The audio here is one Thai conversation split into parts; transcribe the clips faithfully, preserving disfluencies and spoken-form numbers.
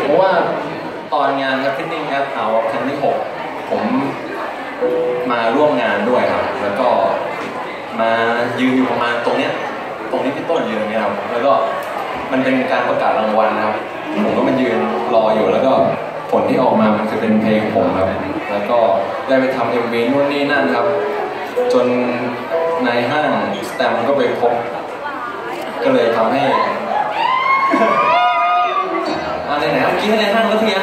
ราะว่าตอนงานครับพิทติ้งแอปเอาครั้งที่หกผมมาร่วมงานด้วยครับแล้วก็มายืนอยู่ประมาณตรงเนี้ยตรงนี้พี่ต้นยืนเนี่ยครับแล้วก็มันเป็นการประกาศรางวัลนะครับผมก็มายืนรออยู่แล้วก็ผลที่ออกมามันคือเป็นเพลงผมครับแล้วก็ได้ไปทำเอ็มวีนู่นนี่นั่นครับจนในห้างสแตมก็ไปพบก็เลยทำให้อะไรไหนครับกินในห้างแล้วทีนี้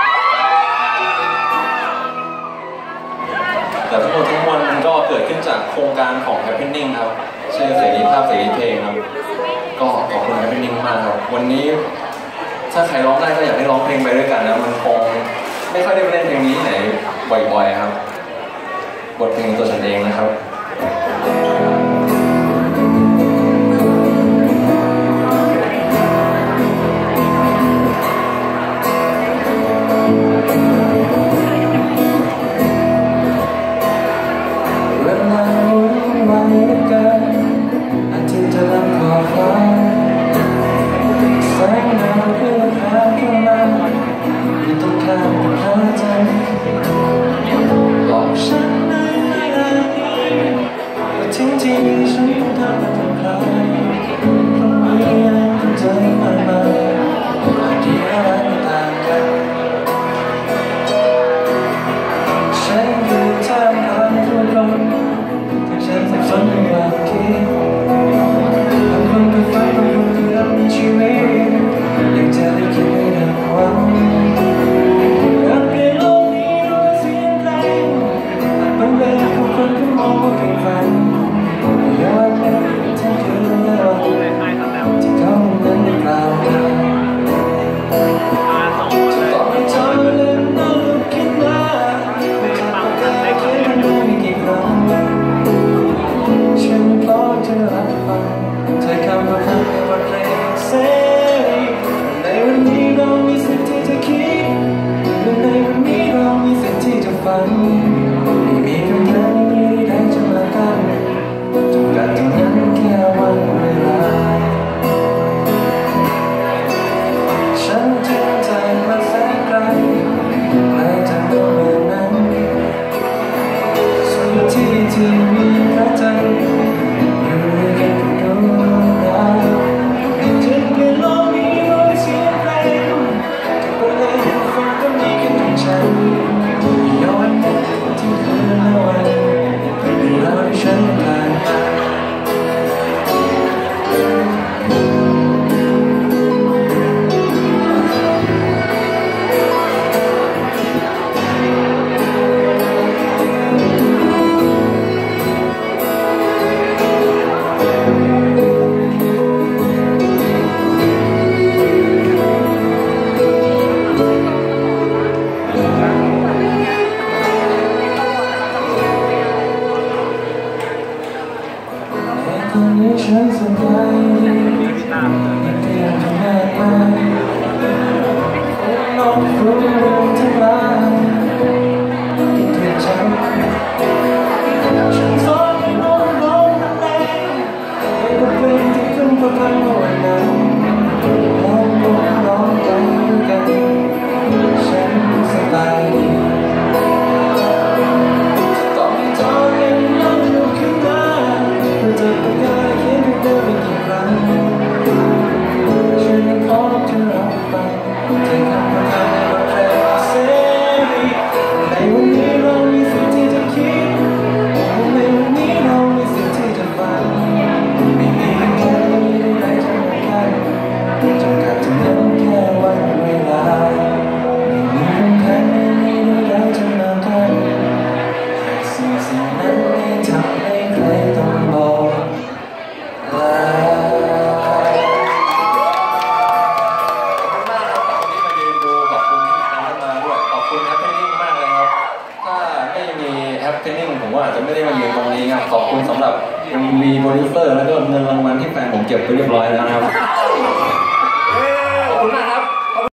แต่ทั้งหมดทั้งมวลมันก็เกิดขึ้นจากโครงการของ Happening ครับชื่อเสรีภาพเสรีเพลงครับก็ขอบคุณ Happening มากครับวันนี้ถ้าใครร้องได้ก็อยากให้ร้องเพลงไปด้วยกันนะมันคงไม่ค่อยได้เล่นเพลงนี้ไหนบ่อยๆครับบทเพลงตัวฉันเองนะครับฉันสบายดีไม่เพียงแค่ไหนนอกรู้ทั้งหลายที่เธอจำฉันสอนให้น้องร้องแรงให้กับเพลงที่ขึ้นประพันธ์วันนั้นร้องร้องร้องไปด้วยกันฉันสบายดีต่อให้เธอเองน้องลุกขึ้นมาเธอเป็นกายคิดไม่ได้ไม่กี่ครั้งฉันขอเธอรับฟังเธอคำว่าเธอในบทเพลงเสรีในวันนี้เรามีสิทธิ์ที่จะคิดในวันนี้เรามีสิทธิ์ที่จะฟังไม่มีแค่ไม่มีใครจะมากันจำกัดจำนวนแค่วันเวลาไม่มีใครไม่มีใครจะมากันแต่สิ่งสิ่งนั้นไม่ทำให้ใครต้องบอกลาHappening ผมว่าอาจจะไม่ได้มายืนตรงนี้ครับขอบคุณสำหรับ เอ็ม วี โปรดิวเซอร์แล้วก็เงินรางวัลที่แฟนผมเก็บไปเรียบร้อยแล้วนะครับ